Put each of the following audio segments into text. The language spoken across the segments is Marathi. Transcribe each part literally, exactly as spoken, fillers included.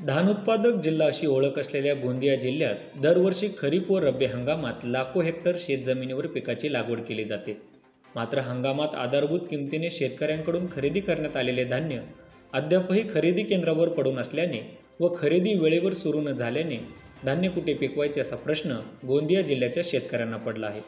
धान उत्पादक जिल्हा अशी ओळख असलेल्या गोंदिया जिल्ह्यात दरवर्षी खरीप व रब्बी हंगामात लाखो हेक्टर शेतजमिनीवर पिकाची लागवड केली जाते. मात्र हंगामात आधारभूत किमतीने शेतकऱ्यांकडून खरेदी करण्यात आलेले धान्य अद्यापही खरेदी केंद्रावर पडून असल्याने व खरेदी वेळेवर सुरू न झाल्याने धान्य कुठे पिकवायचे असा प्रश्न गोंदिया जिल्ह्याच्या शेतकऱ्यांना पडला आहे.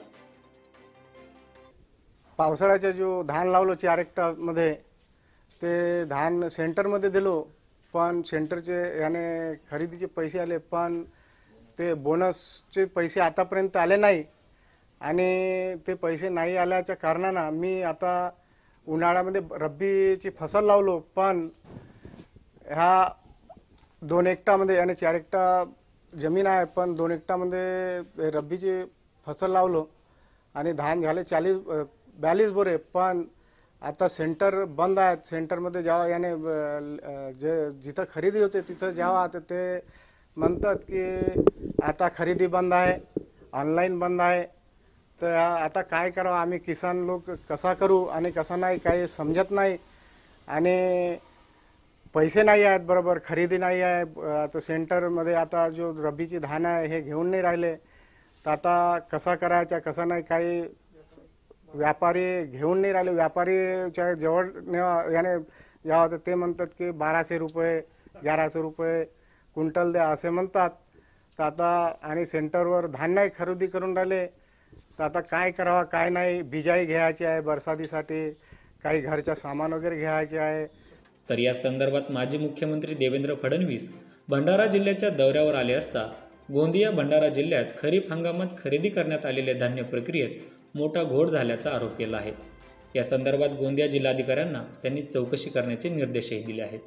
पावसाळ्याच्या जो धान लावलो चार हेक्टरमध्ये ते धान सेंटरमध्ये दिलो, पण सेंटरचे याने खरेदीचे पैसे आले, पण ते बोनसचे पैसे आतापर्यंत आले नाही. आणि ते पैसे नाही आल्याच्या कारणानं मी आता उन्हाळ्यामध्ये रब्बीची फसल लावलो, पण ह्या दोन हेक्टरमध्ये आणि चार हेक्टर जमीन आहे, पण दोन हेक्टरमध्ये रब्बीची फसल लावलो आणि धान झाले चाळीस बयालीस बोरे. पण आता सेंटर बंद आहेत. सेंटरमध्ये जेव्हा याने जे जिथं खरेदी होते तिथं जेव्हा तर ते म्हणतात की आता खरेदी बंद आहे, ऑनलाईन बंद आहे. तर आता काय करावं, आम्ही किसान लोक कसा करू आणि कसा नाही काही समजत नाही. आणि पैसे नाही आहेत, बरोबर खरेदी नाही आहे. आता सेंटरमध्ये आता जो रब्बीची धान आहे हे घेऊन नाही राहिले, तर आता कसा करायचा कसा नाही काही व्यापारी घेऊन नाही राहिले. व्यापारीच्या जवळ याने यावं तर ते म्हणतात की बाराशे रुपये ग्याराशे रुपये क्विंटल द्या असे म्हणतात. तर आता आणि सेंटरवर धान्य खरेदी करून राहिले, तर आता काय करावं काय नाही. बिजाई घ्यायची आहे बरसातीसाठी, काही घरच्या सामान वगैरे घ्यायचे आहे. तर या संदर्भात माजी मुख्यमंत्री देवेंद्र फडणवीस भंडारा जिल्ह्याच्या दौऱ्यावर आले असता गोंदिया भंडारा जिल्ह्यात खरीप हंगामात खरेदी करण्यात आलेले धान्य प्रक्रियेत मोठा घोळ झाल्याचा आरोप केला आहे. या संदर्भात गोंदिया जिल्हाधिकाऱ्यांना त्यांनी चौकशी करण्याचे निर्देशही दिले आहेत.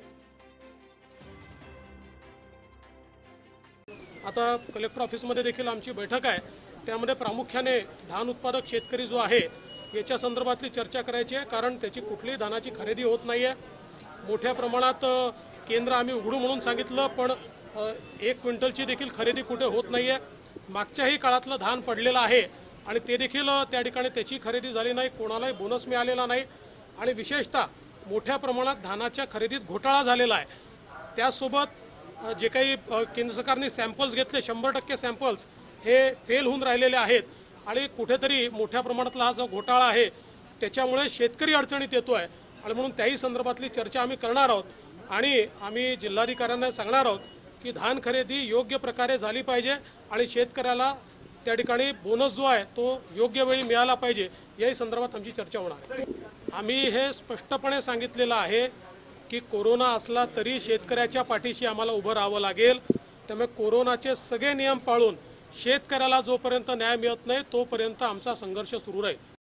आता कलेक्टर ऑफिसमध्ये देखील आमची बैठक आहे, त्यामध्ये प्रामुख्याने धान उत्पादक शेतकरी जो आहे याच्या संदर्भातली चर्चा करायची आहे. कारण त्याची कुठलीही धानाची खरेदी होत नाही आहे. मोठ्या प्रमाणात केंद्र आम्ही उघडू म्हणून सांगितलं, पण एक क्विंटलची देखील खरेदी कुठे होत नाही आहे. मागच्याही काळातलं धान पडलेलं आहे आणि ते देखील त्या ठिकाणी त्याची खरेदी झाली नाही, कोणालाही बोनस मिळालेला नाही. आणि विशेषतः मोठ्या प्रमाणात धानाच्या खरेदीत घोटाळा झालेला आहे. त्यासोबत जे काही केंद्र सरकारने सॅम्पल्स घेतले शंभर टक्के सॅम्पल्स हे फेल होऊन राहिलेले आहेत. आणि कुठेतरी मोठ्या प्रमाणातला हा जो घोटाळा आहे त्याच्यामुळे शेतकरी अडचणीत येतो आहे. आणि म्हणून त्याही संदर्भातली चर्चा आम्ही करणार आहोत. आणि आम्ही जिल्हाधिकाऱ्यांना सांगणार आहोत की धान खरेदी योग्य प्रकारे झाली पाहिजे आणि शेतकऱ्याला त्या ठिकाणी बोनस जो आहे तो योग्य वेळी मिळाला पाहिजे. याही संदर्भात आमची चर्चा होणार आहे. आम्ही हे स्पष्टपणे सांगितलेलं आहे की कोरोना असला तरी शेतकऱ्याच्या पाठीशी आम्हाला उभं राहावं लागेल. त्यामुळे कोरोनाचे सगळे नियम पाळून शेतकऱ्याला जोपर्यंत न्याय मिळत नाही तोपर्यंत आमचा संघर्ष सुरू राहील.